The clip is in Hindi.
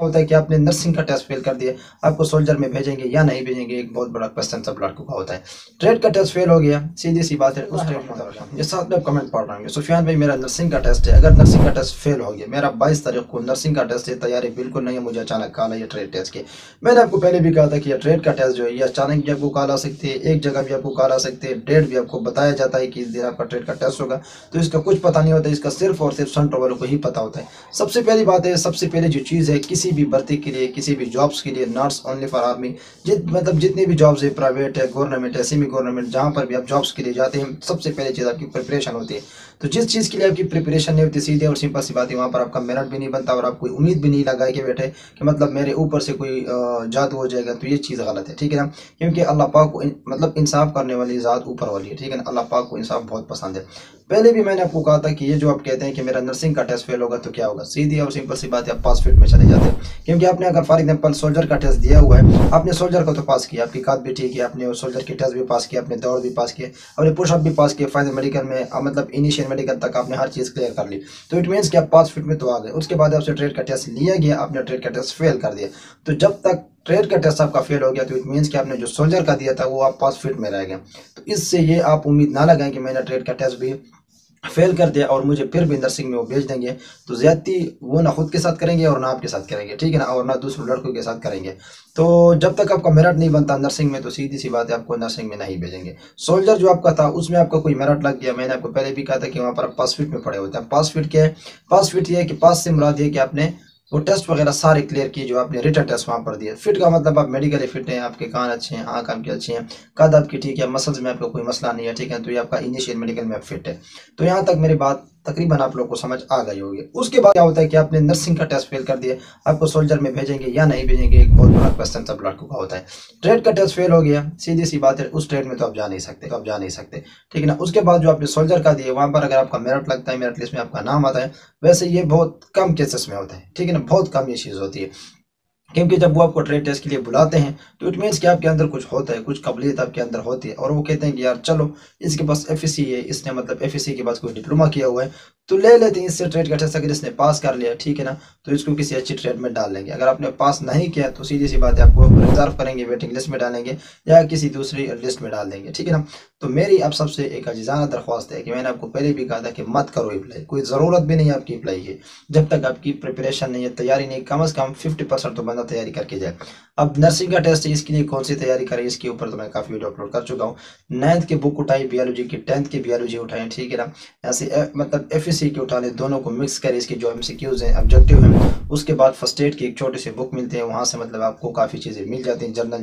होता है कि आपने नर्सिंग का टेस्ट फेल कर दिया, आपको सोल्जर में भेजेंगे या नहीं भेजेंगे, एक बहुत बड़ा क्वेश्चन सब लड़कों का होता है। ट्रेड का टेस्ट फेल हो गया, सीधी सी बात है, उस ट्रेड में ये साथ में कमेंट पढ़ रहा हूँ, सुफियान भाई मेरा नर्सिंग का टेस्ट है, अगर नर्सिंग का टेस्ट फेल हो गया, मेरा 22 तारीख को नर्सिंग का टेस्ट है, तैयारी बिल्कुल नहीं है, मुझे अचानक कॉल है ये ट्रेड टेस्ट की। मैंने आपको पहले भी कहा था कि ये ट्रेड का टेस्ट जो है ये अचानक भी आपको कॉल आ सकती है, एक जगह भी आपको कॉल आ सकती है, डेट भी आपको बताया जाता है कि इस दिन आपका ट्रेड का टेस्ट होगा, तो इसका कुछ पता नहीं होता, इसका सिर्फ और सिर्फ सेंटर वालों को ही पता होता है। सबसे पहली बात है, सबसे पहले जो चीज़ है किसी भी भर्ती के लिए, किसी भी जॉब्स के लिए, नॉट ओनली फॉर आर्मी, मतलब जितनी भी जॉब्स है, प्राइवेट है, गवर्नमेंट है, सेमी गवर्नमेंट, जहाँ पर भी आप जॉब्स के लिए जाते हैं, सबसे पहले चीज़ आपकी प्रिपरेशन होती है। तो जिस चीज़ के लिए आपकी प्रिपरेशन नहीं होती, सीधे और सिंपल सी बात है, वहाँ पर आपका मेरिट भी नहीं बनता और आप कोई उम्मीद भी नहीं लगा के बैठे कि मतलब मेरे ऊपर से कोई जादू हो जाएगा, तो ये चीज़ गलत है, ठीक है ना। क्योंकि अल्लाह पाक को मतलब इंसाफ करने वाली ज़ात ऊपर वाली है, ठीक है ना, अल्लाह पाक को इंसाफ बहुत पसंद है। पहले भी मैंने आपको कहा था कि ये जो आप कहते हैं कि मेरा नर्सिंग का टेस्ट फेल होगा तो क्या होगा, सीधी और सिंपल सी बात है, आप पास फील्ड में चले जाते हैं। क्योंकि आपने अगर फॉर एग्जाम्पल सोल्जर का टेस्ट दिया हुआ है, आपने सोल्जर को तो पास किया, आपकी काद भी ठीक है, आपने सोल्जर की टेस्ट भी पास किया, आपने दौड़ भी पास किया, आपने पुशअप भी पास किया, फाइनल मेडिकल में मतलब इनिशियल मेडिकल तक आपने हर चीज़ क्लियर कर ली, तो इट मीन्स कि आप पास फील्ड में तो आ गए। उसके बाद आपसे ट्रेड का टेस्ट लिया गया, आपने ट्रेड का टेस्ट फेल कर दिया, तो जब तक ट्रेड का टेस्ट आपका फेल हो गया तो इट मीन्स कि आपने जो सोल्जर का दिया था वो आप पास फील्ड में रह गए। तो इससे ये आप उम्मीद ना लगाएं कि मैंने ट्रेड का टेस्ट भी फेल कर दिया और मुझे फिर भी नर्सिंग में वो भेज देंगे, तो ज्यादती वो ना खुद के साथ करेंगे और ना आपके साथ करेंगे, ठीक है ना, और ना दूसरे लड़कों के साथ करेंगे। तो जब तक आपका मेरिट नहीं बनता नर्सिंग में, तो सीधी सी बात है, आपको नर्सिंग में नहीं भेजेंगे। सोल्जर जो आपका था उसमें आपका कोई मेरिट लग गया, मैंने आपको पहले भी कहा था कि वहाँ पर आप पास फिट में पड़े होते हैं। पास फिट क्या है, पास फिट ये है कि पास से मुराद ये कि आपने वो टेस्ट वगैरह सारे क्लियर किए जो आपने रिटन टेस्ट वहाँ पर दिए। फिट का मतलब आप मेडिकली फिट हैं, आपके कान अच्छे हैं, आँख आपकी अच्छी हैं, कद आपकी ठीक है, मसल्स में आपको कोई मसला नहीं है, ठीक है, तो ये आपका इनिशियल मेडिकल में फिट है। तो यहाँ तक मेरी बात तकरीबन आप लोग को समझ आ गई होगी। उसके बाद क्या होता है कि आपने नर्सिंग का टेस्ट फेल कर दिया, आपको सोल्जर में भेजेंगे या नहीं भेजेंगे, एक बहुत बड़ा क्वेश्चन सब लड़कों का होता है। ट्रेड का टेस्ट फेल हो गया, सीधी सी बात है, उस ट्रेड में तो आप जा नहीं सकते, ठीक है ना। उसके बाद जो आपने सोल्जर का दिया, वहाँ पर अगर आपका मेरिट लगता है, मेरिट लिस्ट में आपका नाम आता है, वैसे ये बहुत कम केसेस में होता है, ठीक है ना, बहुत कम ये चीज़ होती है। क्योंकि जब वो आपको ट्रेड टेस्ट के लिए बुलाते हैं तो इट मीन्स कि आपके अंदर कुछ होता है, कुछ काबिलियत आपके अंदर होती है, और वो कहते हैं कि यार चलो इसके पास एफएससी है, इसने मतलब एफएससी के बाद कोई डिप्लोमा किया हुआ है, तो ले लेते हैं इससे ट्रेड का टेस्ट। अगर इसने पास कर लिया, ठीक है ना, तो इसको किसी अच्छी ट्रेड में डाल लेंगे। अगर आपने पास नहीं किया तो सीधी सी बात है, आपको रिजर्व करेंगे, वेटिंग लिस्ट में डालेंगे या किसी दूसरी लिस्ट में डाल देंगे, ठीक है ना। तो मेरी आप सबसे एक अजीजाना दरख्वास्त है कि मैंने आपको पहले भी कहा था कि मत करो अप्लाई, कोई ज़रूरत भी नहीं है आपकी अप्लाई की, जब तक आपकी प्रिपरेशन नहीं है, तैयारी नहीं, कम से कम 50% तो बंदा तैयारी करके जाए। अब नर्सिंग का टेस्ट है, इसके लिए कौन सी तैयारी करें, इसके ऊपर तो मैं काफ़ी वीडियो अपलोड कर चुका हूँ। 9th की बुक उठाई बियोलॉजी की, 10th की बियोलॉजी उठाएं, ठीक है ना, ऐसे मतलब एफएससी की उठा लें, दोनों को मिक्स करें, इसकी जो एमसीक्यूज हैं, ऑब्जेक्टिव हैं। उसके बाद फर्स्ट एड की एक छोटी सी बुक मिलती है, वहाँ से मतलब आपको काफ़ी चीज़ें मिल जाती हैं, जर्नल